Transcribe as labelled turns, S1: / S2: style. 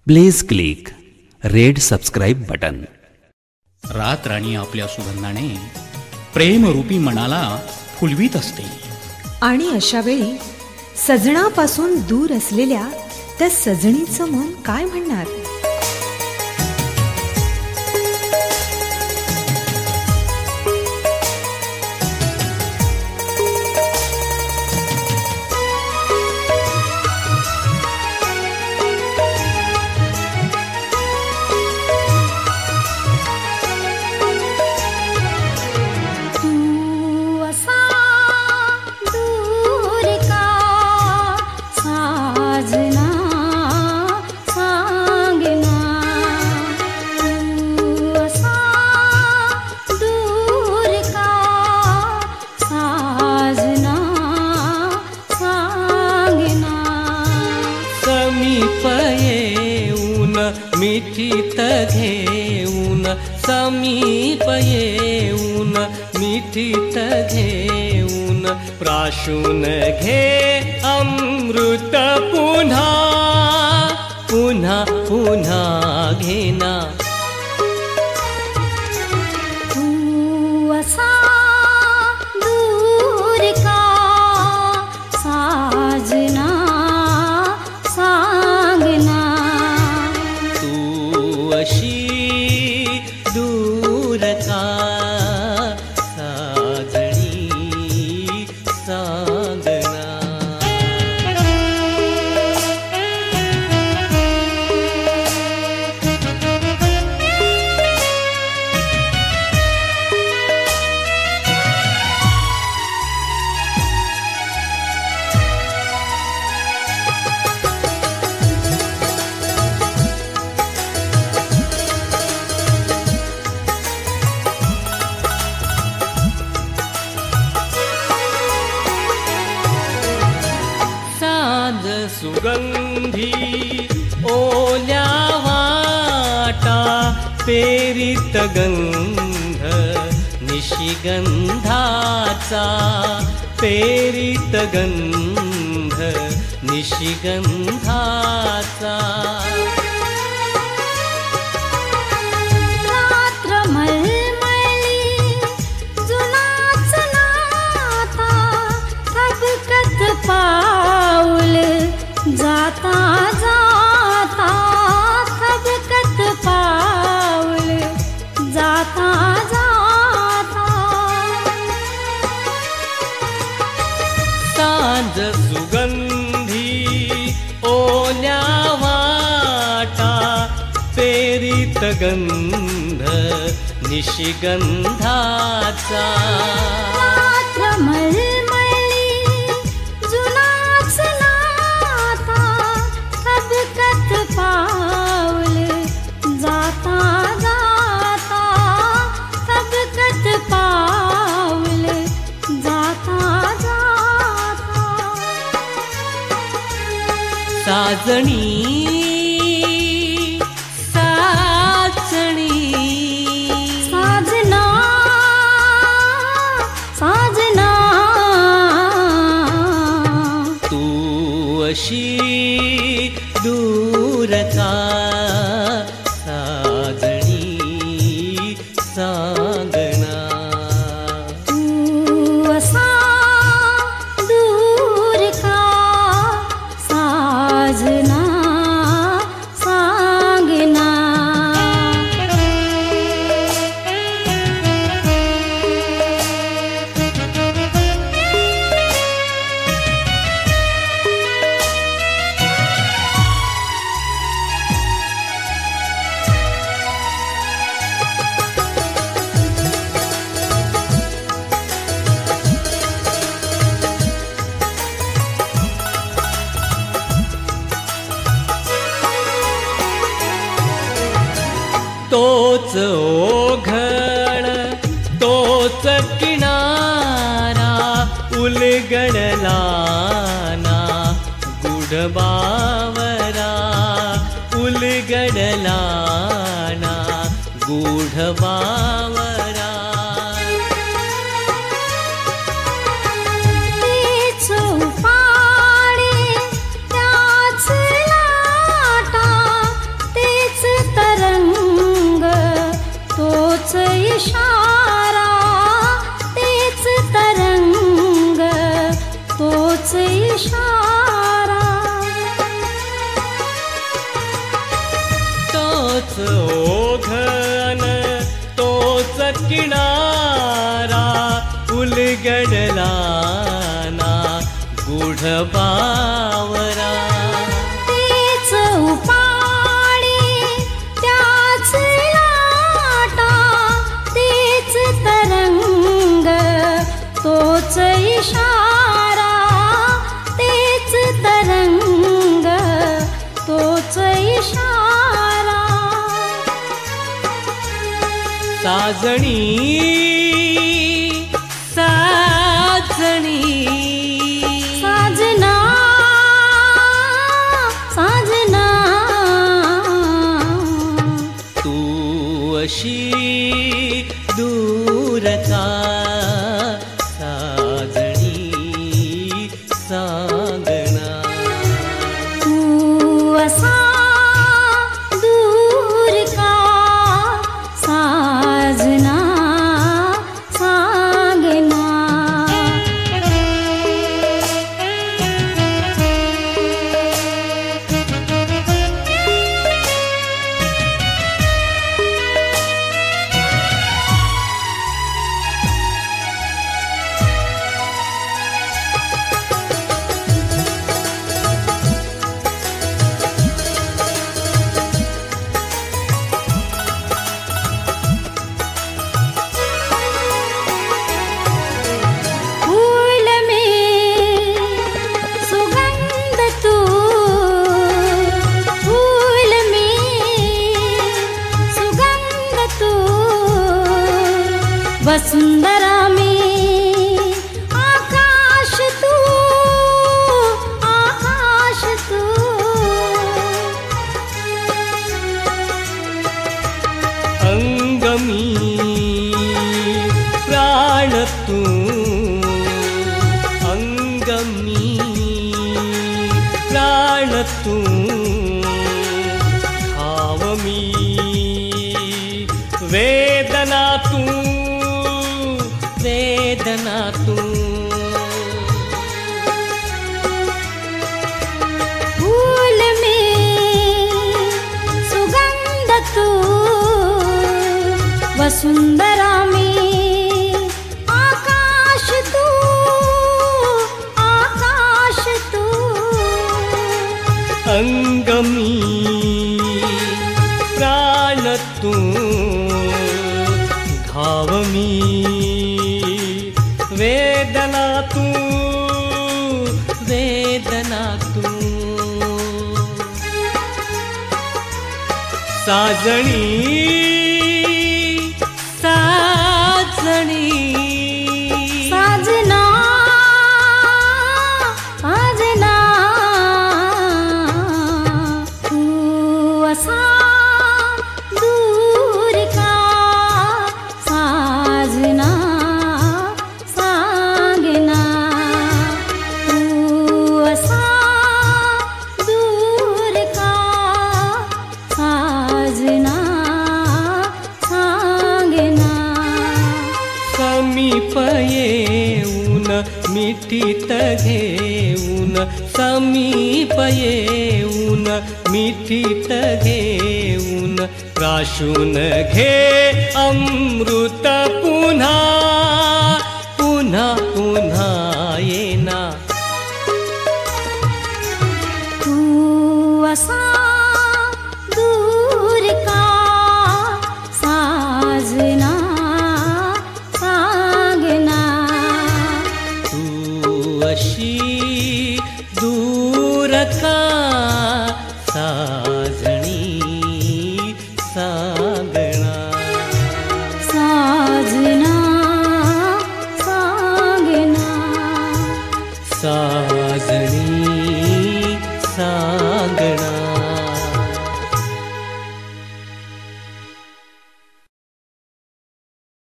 S1: Please click red subscribe button.
S2: रात राणी आपल्या सुगंधाने प्रेमरूपी मनाला फुलवीत असते
S3: आणि अशा वेळी सजनापासून दूर असलेल्या त्या सजणीचं मन काय म्हणणार.
S4: मिठीत घेऊन समीप येऊन मिठीत घेऊन प्राशून घे अमृत पुन्हा पुन्हा पुन्हा घेना.
S5: तू असा दूर का साजना सांगना.
S4: अशी दूर का साजणी सांगना. सुगंधी ओल्या वाटा पेरीत गंध निशिगंधाचा पेरीत गंध निशिगंधाचा.
S5: पाऊल जाता जाता थबकत पाऊल जाता जाता.
S4: सांज सुगंधी ओल्या वाटा पेरीत गंध निशिगंधाचा.
S5: पाऊल जाता जाता थबकत पाऊल जाता जाता.
S4: साजणी साजणी
S5: साजना साजना.
S4: तू अशी दूर का साजणी सांगना.
S5: तू असा दूर का साजना सांगना.
S4: तोच ओघळ तोच किनारा उलगडला ना गुढबावरा उलगडला ना गुढबावरा.
S5: चौपाडे त्याच लाटा
S4: तोच ओघन तोच किनारा उलगडला ना गूढ बावरा.
S5: तेच उपाडी त्याच लाटा तेच तरंग तोच इशारा तेच तरंग तोच इशारा.
S4: साजणी साजणी
S5: साजना साजना
S4: तू अशी दूर का साजणी सांगना.
S5: तू असा दूर का साजना सांगना. फूल में सुगंध तू फूल में सुगंध तू वसुंधरा में आकाश तू आकाश तू.
S4: अंगमी प्राण तू अंगमी प्राण तू भावमी वेदना तू वेदना तू.
S5: फूल में सुगंध तू वसुंधरा में आकाश तू आकाश तू.
S4: अंगमी प्राण तू घावमी वेदना तू वेदना तू. साजणी साजणी
S5: साजना साजना तू असा दूर का साजना सांगना. तू असा दूर का साजना सांगना.
S4: समीप येऊन मिठीत घेऊन समीप येऊन मिठीत घेऊन प्राशून घे अमृत पुन्हा पुन्हा पुन्हा येना.
S5: तू असा दूर का साजना सांगना.
S4: तू अशी दूर का साजणी सांगना.
S5: साजना सांगना.
S4: सा